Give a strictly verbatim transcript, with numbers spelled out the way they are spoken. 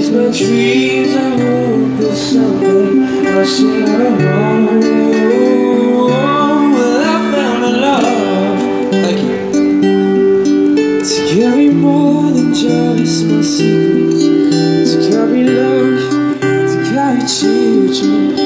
chase my dreams. I hope that someday I'll share a home. Well, I found a love, thank you, to carry more than just my secrets, to carry love, to carry children.